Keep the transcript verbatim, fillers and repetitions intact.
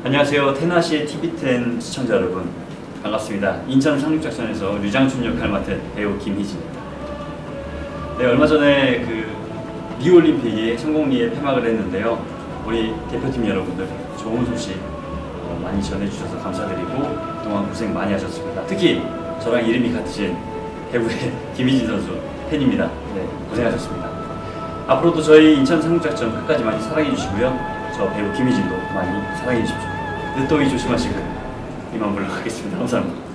안녕하세요. 테나시의 티비텐 시청자 여러분, 반갑습니다. 인천 상륙작전에서 류장춘 역할 맡은 배우 김희진입니다. 네, 얼마 전에 그 리올림픽이 성공리에 폐막을 했는데요. 우리 대표팀 여러분들 좋은 소식 많이 전해주셔서 감사드리고 그동안 고생 많이 하셨습니다. 특히 저랑 이름이 같으신 배우의 김희진 선수 팬입니다. 네, 고생하셨습니다. 앞으로도 저희 인천 상륙작전 끝까지 많이 사랑해 주시고요. 저 배우 김희진도 많이 사랑해 주십시오. 늦더위 조심하시고 이만 물러가겠습니다. 감사합니다.